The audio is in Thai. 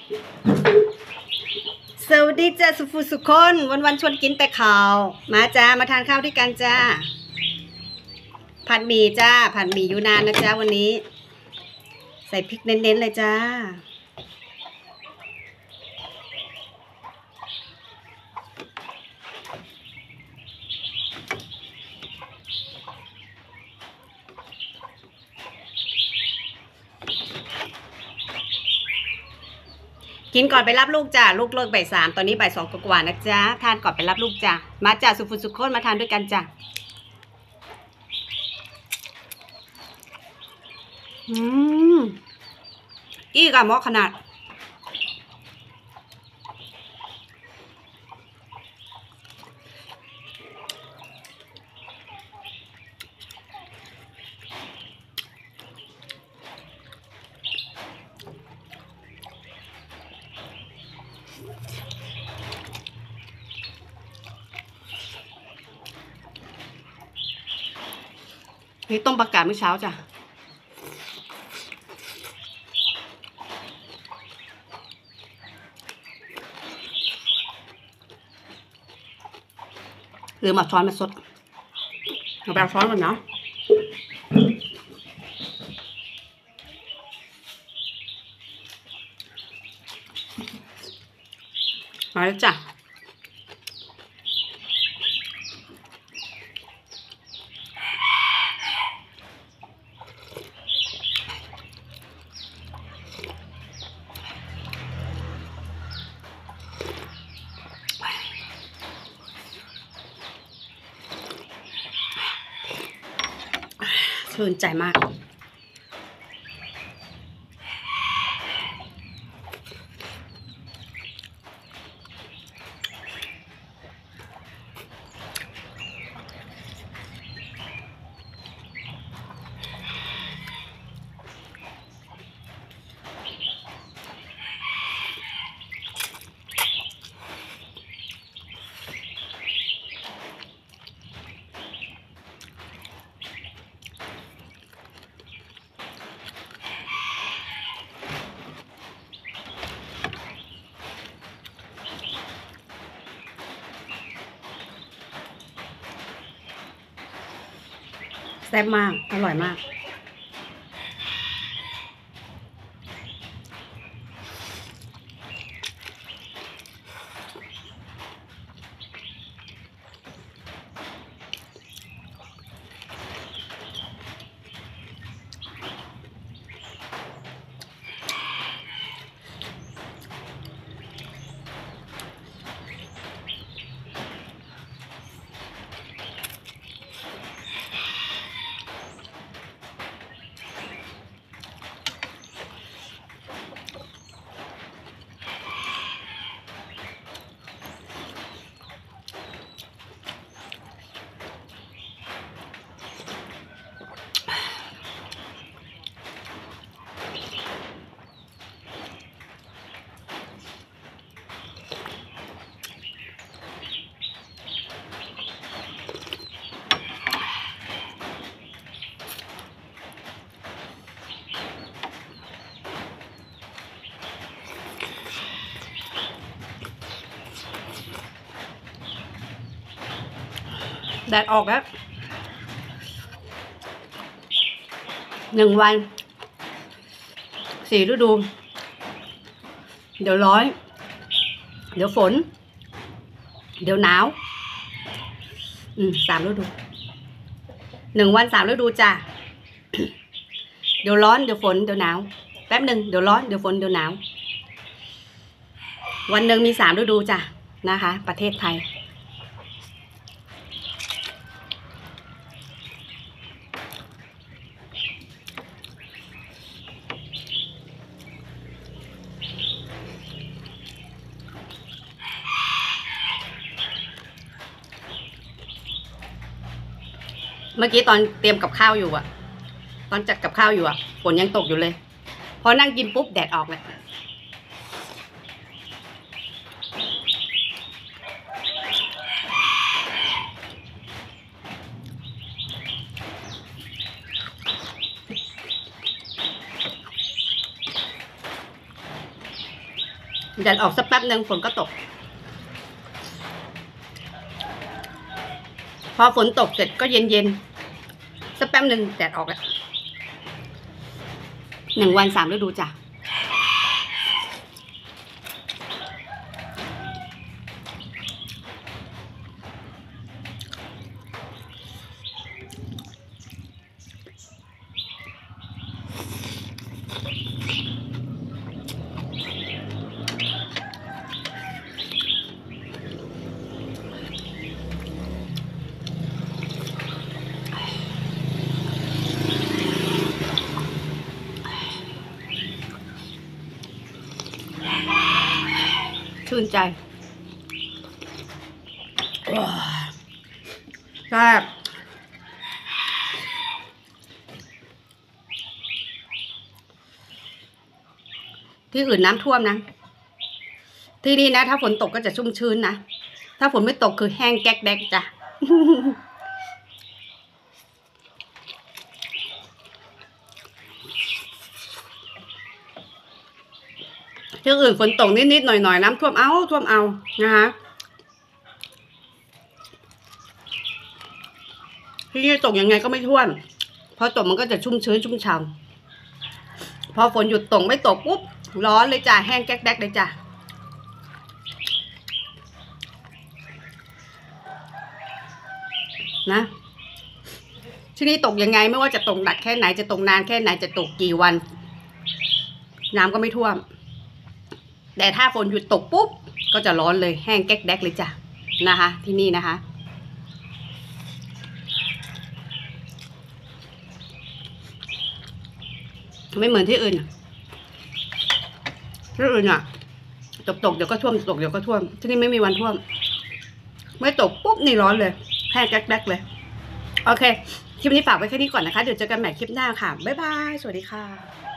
สวัสดีจ้าสุฟูสุคนวันชวนกินแต่ข้าวมาจ้ามาทานข้าวด้วยกันจ้าผัดหมี่จ้าผัดหมี่ยูนานนะจ้าวันนี้ใส่พริกเน้นๆเลยจ้ากินก่อนไปรับลูกจ้าลูกเลิกบ่ายสามตอนนี้บ่ายสองกว่านะจ้าทานก่อนไปรับลูกจ้ามาจ้าสุฟูสุคนมาทานด้วยกันจ้าอีกอะหม้อขนาดนี่ต้มผักกาดเมื่อเช้าจ้ะหรือมาช้อนมาสดเอาแบบช้อนก่อนเนาะมาแล้วจ้ะชื่นใจมากแซ่บมากอร่อยมากแดดออกแล้ว1 วัน4 ฤดูเดี๋ยวร้อนเดี๋ยวฝนเดี๋ยวหนาว3 ฤดู1 วัน 3 ฤดูจ้ะเดี๋ยวร้อนเดี๋ยวฝนเดี๋ยวหนาวแป๊บหนึ่งเดี๋ยวร้อนเดี๋ยวฝนเดี๋ยวหนาววันหนึ่งมี3 ฤดูจ้ะนะคะประเทศไทยเมื่อกี้ตอนเตรียมกับข้าวอยู่ตอนจัดกับข้าวอยู่ฝนยังตกอยู่เลยพอนั่งกินปุ๊บแดดออกเลยแดดออกสักแป๊บหนึ่งฝนก็ตกพอฝนตกเสร็จก็เย็นสักแป๊บหนึ่งแดดออกแล้ว1 วัน 3 ฤดูจ้ะชื่นใจแซ่บที่อื่นน้ำท่วมนะที่นี่นะถ้าฝนตกก็จะชุ่มชื้นนะถ้าฝนไม่ตกคือแห้งแก๊กแดกจ้ะ ที่อื่นฝนตกนิดๆหน่อยๆน้ำท่วมเอานะคะที่นี่ตกยังไงก็ไม่ท่วมพอตกมันก็จะชุ่มชื้นชุ่มฉ่ำพอฝนหยุดตกไม่ตกปุ๊บร้อนเลยจ้ะแห้งแก๊กแดกเลยจ้ะนะที่นี่ตกยังไงไม่ว่าจะตกหนักแค่ไหนจะตกนานแค่ไหนจะตกกี่วันน้ำก็ไม่ท่วมแต่ถ้าฝนหยุดตกปุ๊บก็จะร้อนเลยแห้งแก๊กแดกเลยจ้ะนะคะที่นี่นะคะไม่เหมือนที่อื่นอ่ะตกเดี๋ยวก็ท่วมตกเดี๋ยวก็ท่วมที่นี่ไม่มีวันท่วมไม่ตกปุ๊บนี่ร้อนเลยแห้งแก๊กแดกเลยโอเคคลิปนี้ฝากไว้แค่นี้ก่อนนะคะเดี๋ยวเจอกันใหม่คลิปหน้าค่ะบ๊ายบายสวัสดีค่ะ